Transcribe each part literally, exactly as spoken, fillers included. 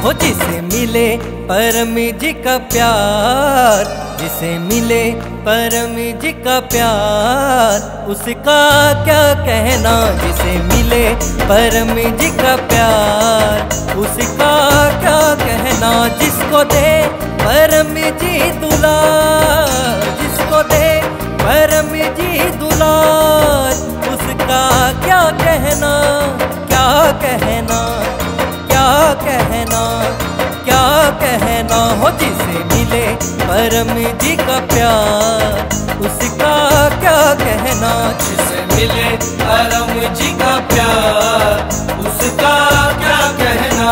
हो जिसे मिले परम जी का प्यार, जिसे मिले परम जी का प्यार उसका क्या कहना। जिसे मिले परम जी का प्यार उसका क्या कहना। जिसको दे परम जी दुलार, जिसको दे परम जी दुलार उसका क्या कहना, क्या कहना, क्या कहना, क्या कहना। हो जिसे मिले परम जी का प्यार उसका क्या कहना। जिसे मिले परम जी का प्यार उसका क्या कहना।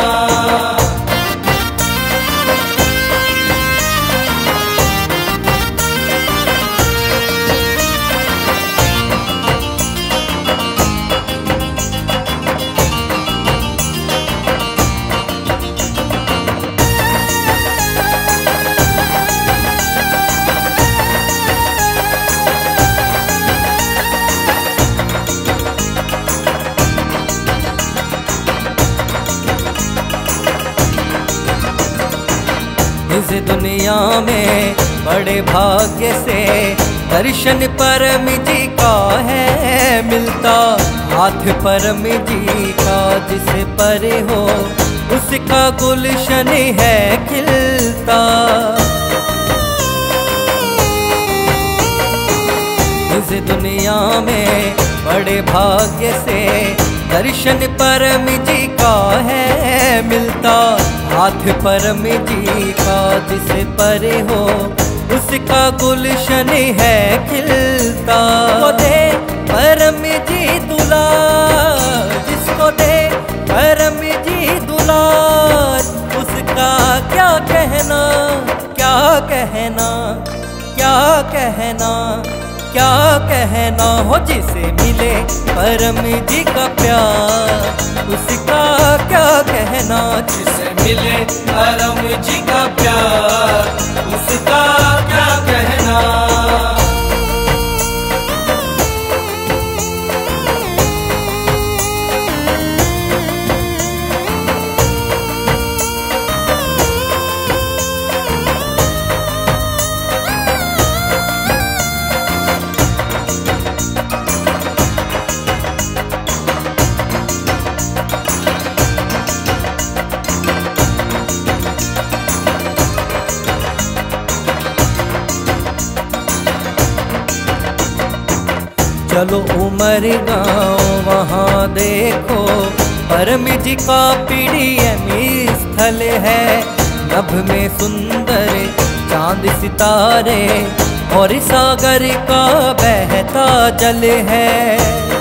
इस दुनिया में बड़े भाग्य से दर्शन परम जी का है मिलता। हाथ परम जी का जिसे परे हो उसका गुलशन है खिलता। इस दुनिया में बड़े भाग्य से दर्शन परम जी का है मिलता। हाथ परम जी का जिसे परे हो उसका गुलशन है खिलता। जिसको दे परम जी दुलार, जिसको दे परम जी दुलार उसका क्या कहना, क्या कहना, क्या कहना, क्या कहना। हो जिसे मिले परम जी का प्यार उसका क्या कहना। जिसे मिले परम जी का प्यार उसका क्या कहना। चलो उमर गाँव वहाँ देखो परम जी का पीडीएम स्थल है। नभ में सुंदर चांद सितारे और सागर का बहता जल है।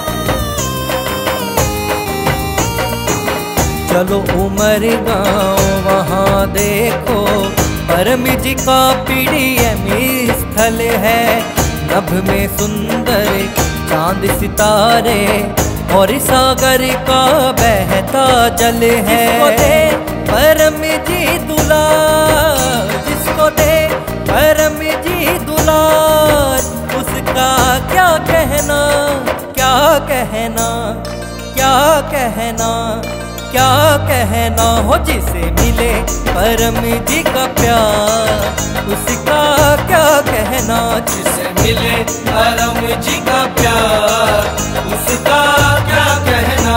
चलो उमर गाँव वहाँ देखो परम जी का पीडीएम स्थल है। नभ में सुंदर चांद सितारे और सागर का बहता जल है। जिसको दे परम जी दुलार, जिसको दे परम जी दुलार उसका क्या कहना, क्या कहना, क्या कहना, क्या कहना। हो जिसे मिले परम जी का प्यार उसका क्या कहना। जिसे मिले परम जी का प्यार उसका क्या कहना।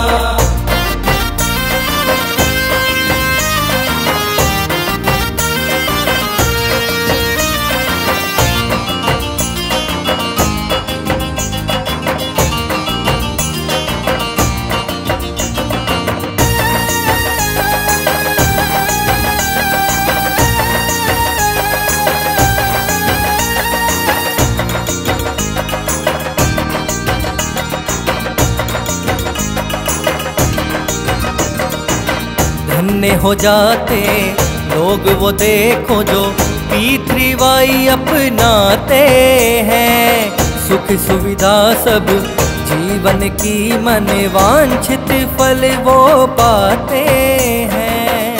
धन्य हो जाते लोग वो देखो जो पी थ्री वाई अपनाते हैं। सुख सुविधा सब जीवन की मन वांछित फल वो पाते हैं।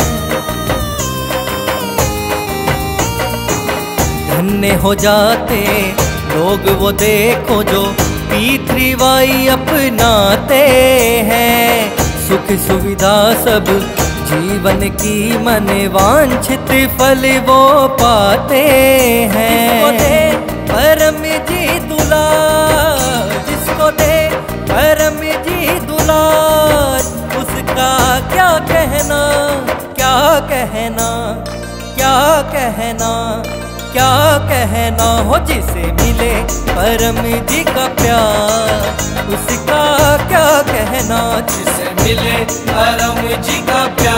धन्य हो जाते लोग वो देखो जो पी थ्री वाई अपनाते हैं। सुख सुविधा सब जीवन की मन वांछित फल वो पाते हैं। परम जी दुलार जिसको दे परम जी दुलार, उसका क्या कहना क्या कहना क्या कहना क्या कहना हो। जिसे मिले परम जी का प्यार, उसका क्या कहना। जिसे मिले परम जी का प्यार,